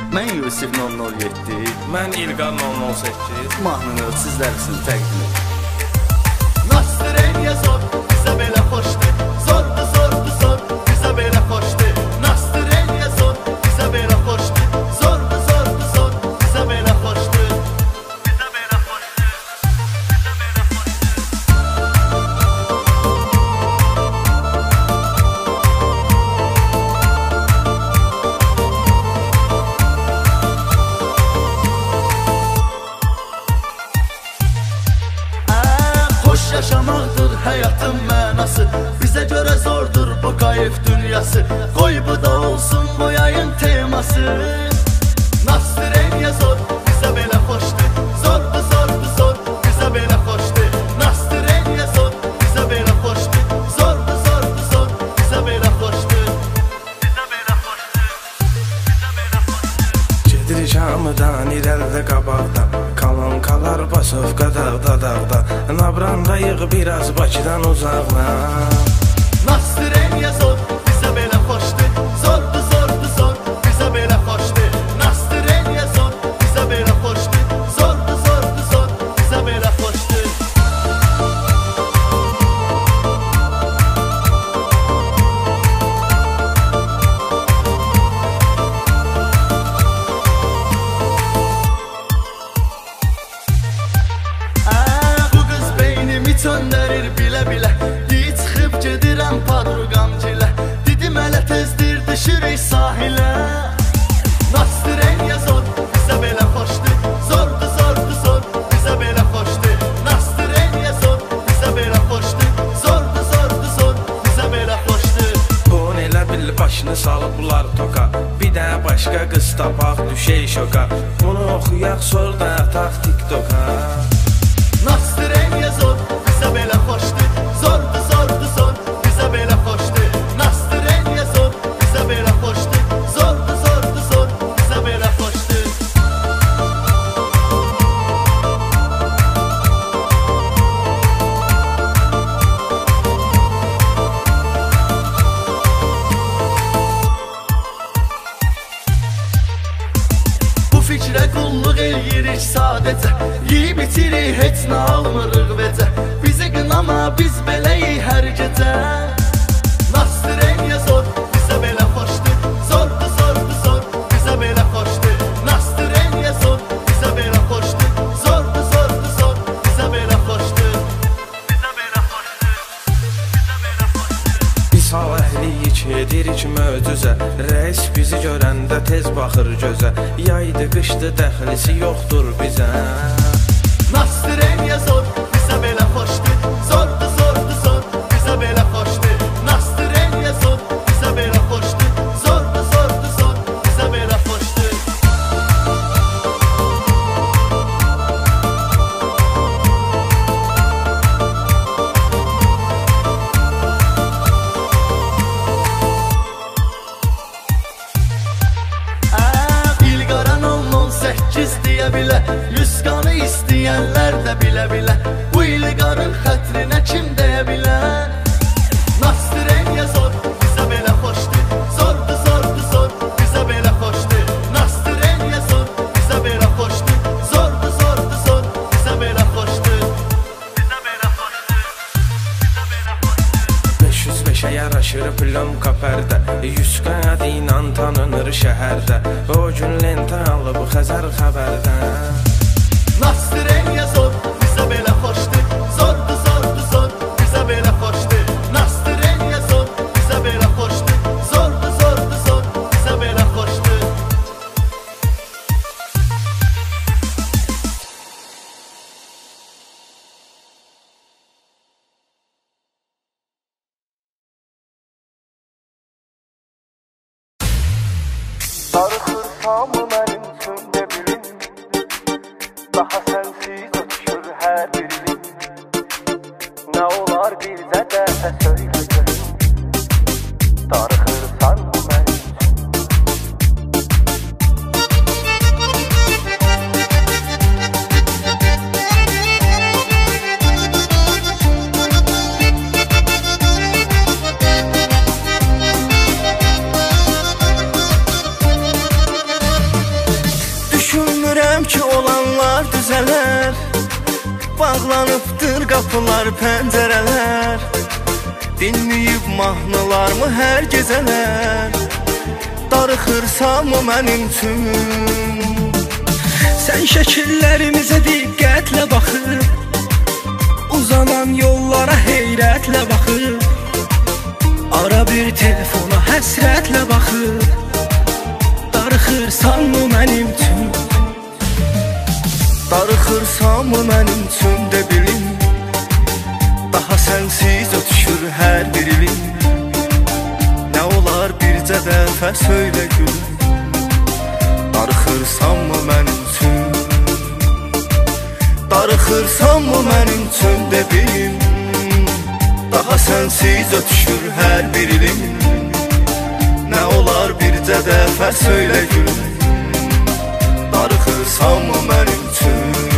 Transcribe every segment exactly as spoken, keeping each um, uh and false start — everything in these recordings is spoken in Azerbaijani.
Mən Yusif nol nol yeddi. Mən İlqar nol nol səkkiz. Mahnını sizlər üçün təqdim edir. Nastireniya zor, bizə belə xoşdur. Zordu, zordu, zor, bizə belə xoşdur. Nastireniya zor, bizə belə xoşdur. Zordu, zordu, zor, bizə belə xoşdur. Bizə belə xoşdur, bizə belə xoş yaşamaqdır həyatın mənası. Bizə görə zordur bu qayıf dünyası. Qoy bu da olsun bu yayın teması. Nastireniya zor, bizə belə xoşdur. Zordu, zordu, zor, bizə belə xoşdur. Nastireniya zor, bizə belə xoşdur. Zordu, zordu, zor, bizə belə xoşdur. Bizə belə xoşdur, bizə belə xoşdur. Gedir Şamıdan irəlidə qabaqda, kalan kalar Basovka dağda dağda. Nabrandayıq biraz Bakıdan uzaqla. Nastireniya zor, bizə belə xoşdur. Zordu, zordu, zor, bizə belə xoşdur. Nastireniya zor, bizə belə xoşdur. Zordu, zordu, zor, bizə belə xoşdur. Bu qız beynimi çöndərir bilə-bilə. Deyib çıxıb gedirəm padruqamcilə. Dedim hələ tezdir düşürük sahilə. Nastireniya zor, bizə belə xoşdur. Zordu, zordu, zor, bizə belə xoşdur. Nastireniya zor, bizə belə xoşdur. Zordu, zordu, zor, bizə belə xoşdur. On elə bil başını salıblar toka. Bir də başqa qız tapaq düşək şoka. Bunu oxuyaq sonra ataq TikToka. Nastireniya zor, bizə belə xoşdur. Zordu, zordu, zor, bizə belə xoşdur. Nastireniya zor, bizə belə xoşdur. Zordu, zordu, zor, bizə belə xoşdur. Bu fikrə qulluq eləyirik sadəcə. Yeyib itirik, heç nə almırıq vecə. Bizi qınama, biz beləyik hər gecə. Nastireniya zor, bizə belə xoşdur. Zordu, zordu, zor, bizə belə xoşdur. Nastireniya zor, bizə belə xoşdur. Zordu, zordu, zor, bizə belə xoşdur. Bizə belə xoşdur, bizə belə xoşdur. Biz hal əhliyik, edirik möcüzə. Rəis bizi görəndə tez baxır gözə. Yaydı, qışdı, dəxlisi yoxdur bizə. Nastireniya zor, bizə belə xoşdur. Zordu, zordu, zor, bizə belə xoşdur. Nastireniya zor, bizə belə xoşdur. Zordu, zordu, zor, bizə belə xoşdur. İlqara nol nol səkkiz deyə bilə. Yüzqanı istəyənlər də bilə-bilə. Bu İlqarın xətrinə kim deyə bilər? Nastireniya zor, bizə belə xoşdur. Zordu, zordu, zor, bizə belə xoşdur. Nastireniya zor, bizə belə xoşdur. Zordu, zordu, zor, bizə belə xoşdur. Bizə belə xoşdur, bizə belə xoşdur. beş yüz beşə yaraşır plomka pərdə. Yüzqan adı ilə tanınır şəhərdə. O gün lentə alıb Xəzər xəbərdən. Nastireniya zor, bizə belə xoşdur. Zordu, zordu, zor, bizə belə xoşdur. Nastireniya zor, bizə belə xoşdur. Zordu, zordu, zor, bizə belə xoşdur. Darıxırsam mənim üçün də bilin. Daha sənsiz ötüşür hər birin. Nə olar bizə dəfə söylə görüm. Darıxırsan mənim üçün. düzələr, bağlanıbdır qapılar, pəncərələr, dinləyib mahnılarımı hər gecələr, darıxırsam o mənim üçün. Sən şəkillərimizə diqqətlə baxır, uzanan yollara heyrətlə baxır, ara bir telefona həsrətlə baxır, darıxırsan mı mənim üçün? Darıxırsan mı mənim üçün də bilin, daha sənsiz ötüşür hər bir ilin. Nə olar bircə dəfə söylə gülüm, darıxırsan mı mənim üçün? Darıxırsan mı mənim üçün də bilin, daha sənsiz ötüşür hər bir ilin. Nə olar bircə dəfə söylə gülüm, darıxırsan mı mənim üçün?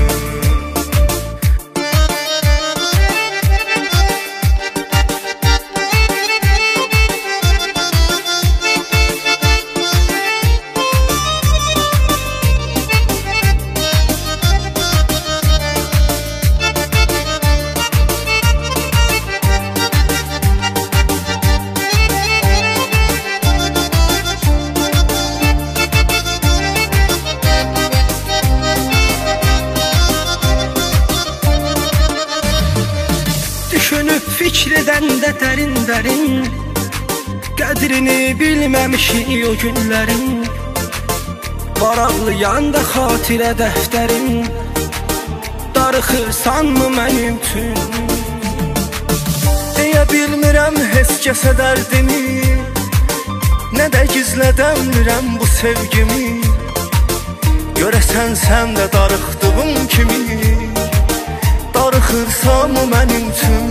Düşünüb fikridən də dərin-dərin, qədrini bilməmişik o günlərin, varaqlayan da xatirə dəftərin, darıxırsan mı mənim üçün? Deyə bilmirəm heç kəsə dərdimi, nə də gizlədəmirəm bu sevgimi, görəsən sən də darıxdığım kimi, darıxırsan mı mənim üçün?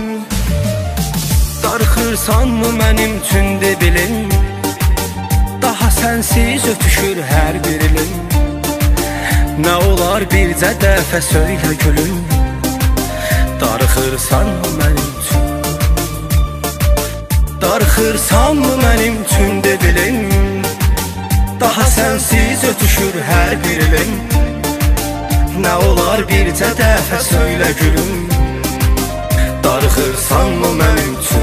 Darıxırsan mı mənim üçün de bilin, daha sənsiz ötüşür hər bir ilin. Nə olar bircə dəfə söylə gülüm, darıxırsan mı mənim üçün? Darıxırsan mı mənim üçün de bilin, daha sənsiz ötüşür hər bir ilin. Nə olar bircə dəfə söylə gülüm, darıxırsan mı mənim üçün?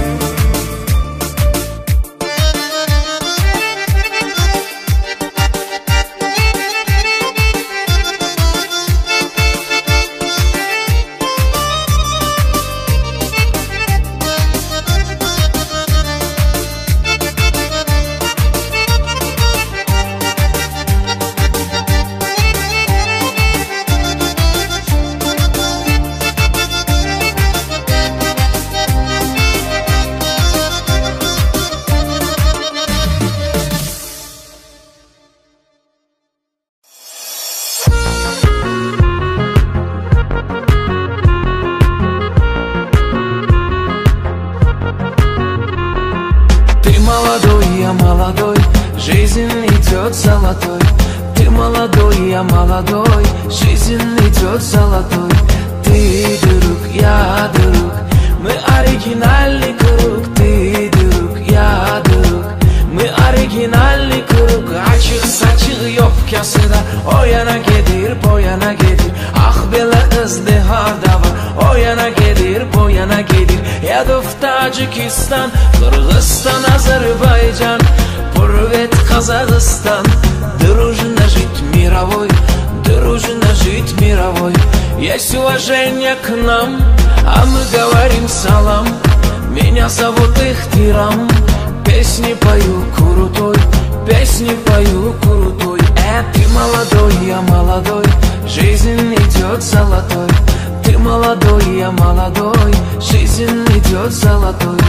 Я молодой, жизнь идет золотой. Ты молодой, я молодой, жизнь идет золотой. Ты друг, я друг, мы оригинальный круг. Ты друг, я друг, мы оригинальный круг. Açıq saçıq yox kasıda, o yana gedir, bu yana gedir. Ah belə ızdiharda var, o yana gedir, bu yana gedir. Yadov Tacikistan, Qırğızstan, Azərbaycan, Purvet, Казахстан. Дружно жить мировой, дружно жить мировой. Есть уважение к нам, а мы говорим салам. Меня зовут Ихтирам, песни пою крутой, песни пою крутой. Э, ты молодой, я молодой, жизнь идет золотой. Ты молодой, я молодой, жизнь идет золотой.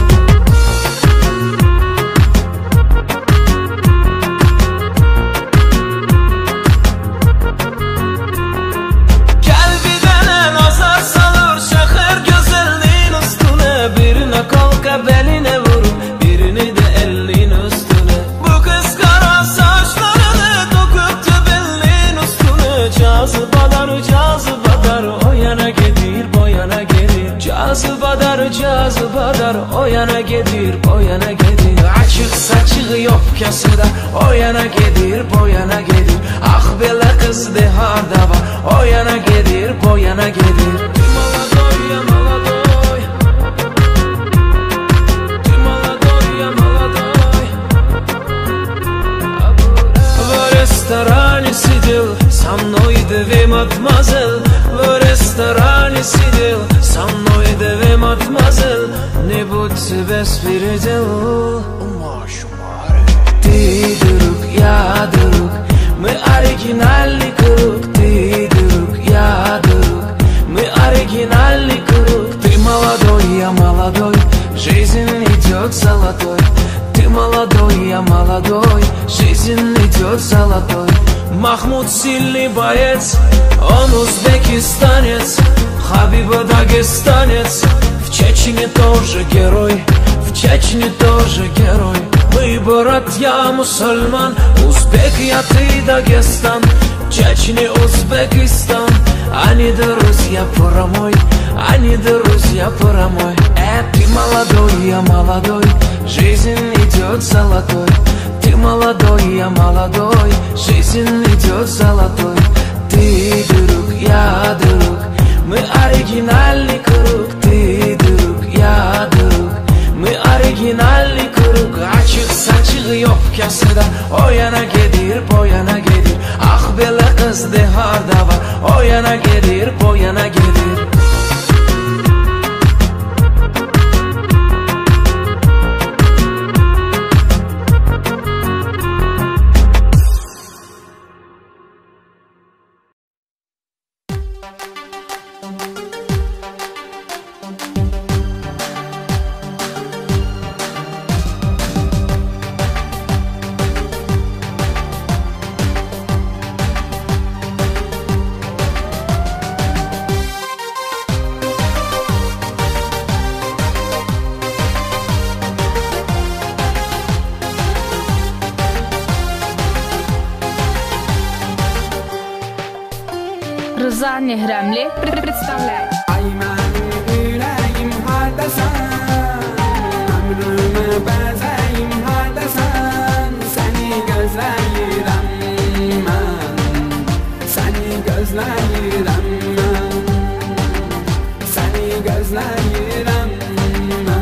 Birine kalka beline vurur, birini de elin üstüne. Bu kız kara saçlarını dokuptu belin üstüne. Cazibadar, cazibadar, o yana gelir, bu yana gelir. Cazibadar, cazibadar, o yana gelir, bu yana gelir. Açık saçığı yok kasıda, o yana gelir, bu yana gelir. Ah belə qızdı harda var, o yana gedir, bu yana gedir. Maladoy ya maladoy, maladoy ya maladoy. В ресторане сидел, со мной две мадемуазель. В ресторане сидел, со мной две мадемуазель. Не будьте беспредел. Ты друг, я друг, мы оригинальный круг. Ты друг, я друг, мы оригинальный круг. Ты молодой, я молодой, жизнь идет золотой. Ты молодой, я молодой, жизнь идет золотой. Махмуд сильный боец, он узбекистанец. Хабиба дагестанец, в Чечне тоже герой, в Чечне тоже герой. Мы братья мусульман, узбек я, ты Дагестан, Чечне, Узбекистан. Они друзья промой, они друзья промой. Э, ты молодой, я молодой, жизнь идет золотой. Ты молодой, я молодой, жизнь идет золотой. Ты друг, я друг, мы оригинальный круг. Ты друг, я друг, мы оригинальный круг. Açıq saçıq yok kasıda, o yana gedir, bu yana gedir. Ah belə qızdı harda var, o yana gedir, bu yana gedir. Rıza Nehremli представляет. Ay mənim ürəyim hardasan, ömrümə bəzəyim hardasan. Səni gözləyirəm mən, səni gözləyirəm mən, səni gözləyirəm mən.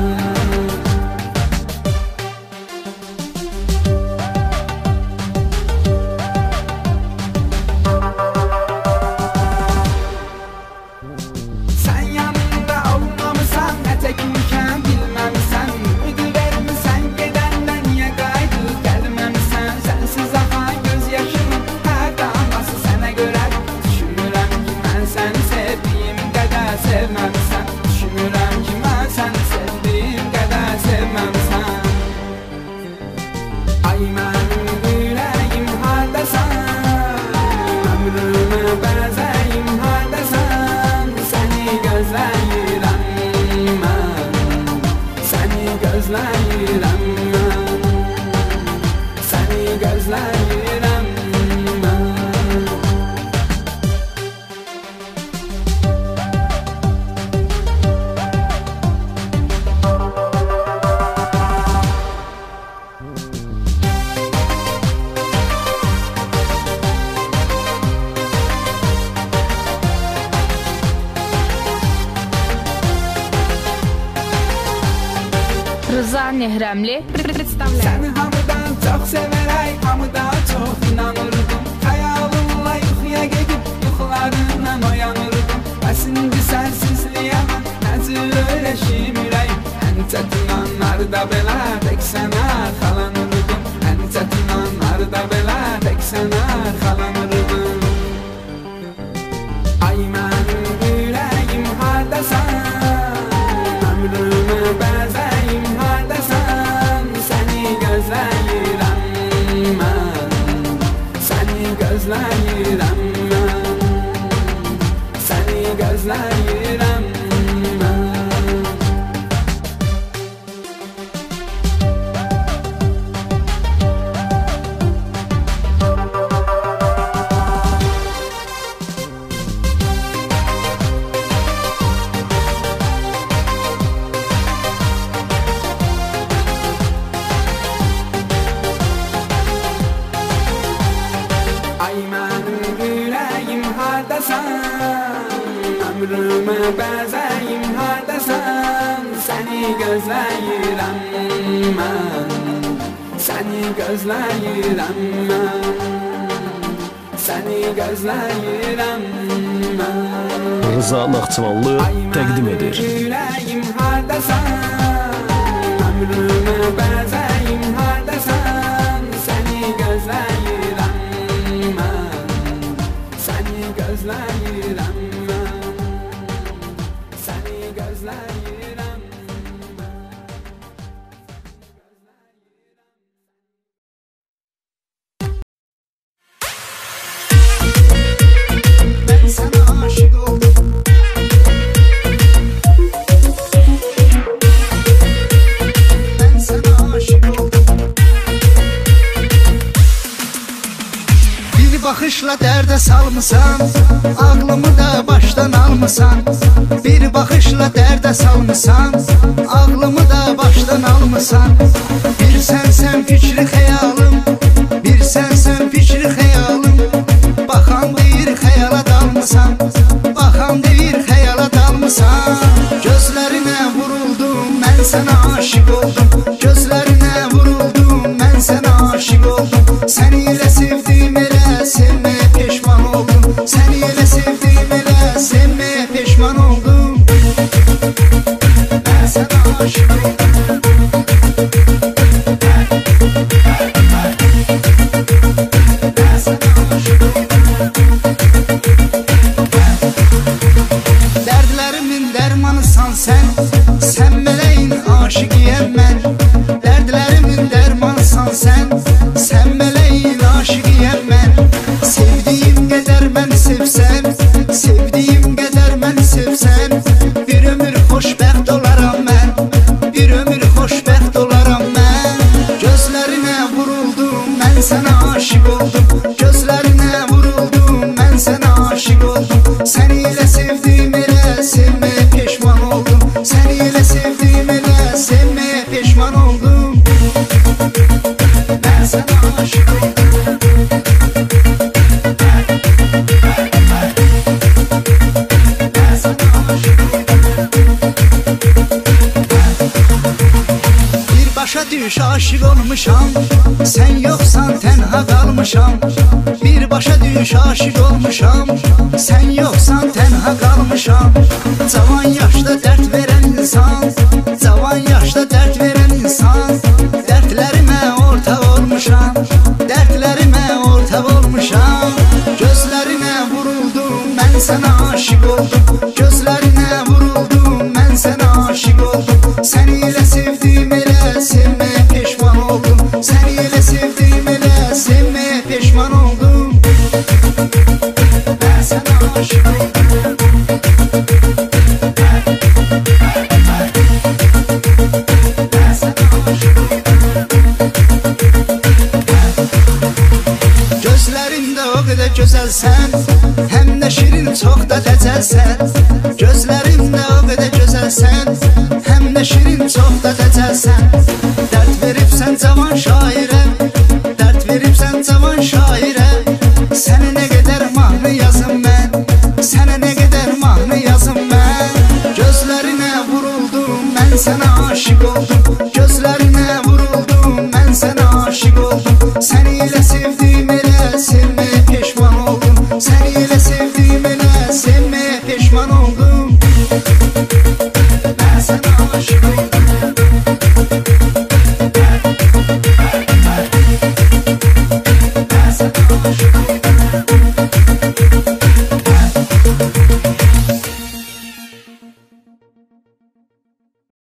Rıza Nehremli представляет. Səni hamıdan çox sevərək, hamıdan çox inanırdım. Xəyalımla yuxuya gedib, yuxularından oyanırdım. Əsindi sənsizliyə mən, nəzir öyrəşim ürəyim. Ən çətin anlarda belə, tək sənə arxalanırdım. Ən çətin anlarda belə, tək sənə arxalanırdım. Ay mənim ürəyim hardasan, ömrümə bəzəyim hardasan. Səni gözləyirəm mən, səni gözləyirəm mən, səni gözləyirəm mən. Ay mənim hardasan Ömrümə bəzəyim hardasan Səni gözləyirəm mən Səni gözləyirəm mən Səni gözləyirəm mən Rıza Naxçıvanlı təqdim edir. Ürəyim hardasan Ömrümə bəzəyim hardasan Səni gözləyirəm mən Səni gözləyirəm mən Səni gözləyirəm Ben sana aşık oldum. Ben sana aşık oldum. Bir bakışla derde salmışsan, ağlımı da baştan almışsan. Bir bakışla derde salmışsan, ağlımı da baştan almışsan. Bir sensen fikri hayalım, bir sensen fikri hayalım. Bakan deyir xəyala dalmısan, bakan deyir xəyala dalmısan. Gözlərinə vuruldum, mən sənə aşık oldum. Gözlərinə vuruldum, mən sənə aşık oldum. Səni elə sevdim, elə sevməyə peşman oldum. Səni elə sevdim, elə sevməyə peşman oldum. Mən sənə aşık oldum. Dərdlərimin dərmanısan sən, sən mələyin aşıqiyəm mən. Dərdlərimin dərmanısan sən, sən mələyin aşıqiyəm mən. Sevdiyim qədər məni sevsən, sevdiyim qədər məni sevsən. Bir ömür xoşbəxt olaram mən, bir ömür xoşbəxt olaram mən. Gözlərinə vuruldum, mən sənə aşık oldum. Gözlərinə vuruldum, mən sənə aşık oldum. Səni elə sevdim, elə sevməyə peşman oldum. Səni elə sevdim, elə sevməyə peşman oldum. Mən sənə aşık oldum. Mən sənə aşık oldum. Birbaşa düş aşık olmuşam, sen yoksan tenha kalmışam. Birbaşa düş aşık olmuşam, sen yoksan tenha kalmışam. Cavan yaşta dert veren insan, cavan yaşta dert veren insan. Dertlerime ortak olmuşam, dertlerime ortak olmuşam. Gözlerine vuruldum, ben sana aşık oldum. Gözlerine vuruldum, ben sana aşık oldum. Seni ile sevdim, ele sevmeye peşman oldum. Seni ile sevdim, ele sevmeye peşman oldum. Ben sana aşık oldum. Ben sana aşık oldum. Gözlerinde o kadar güzelsen, hem de şirin çok da decelsen. Gözlerinde o kadar güzelsen, hem de şirin çok da decelsen. Dert verip sen cavan şaire,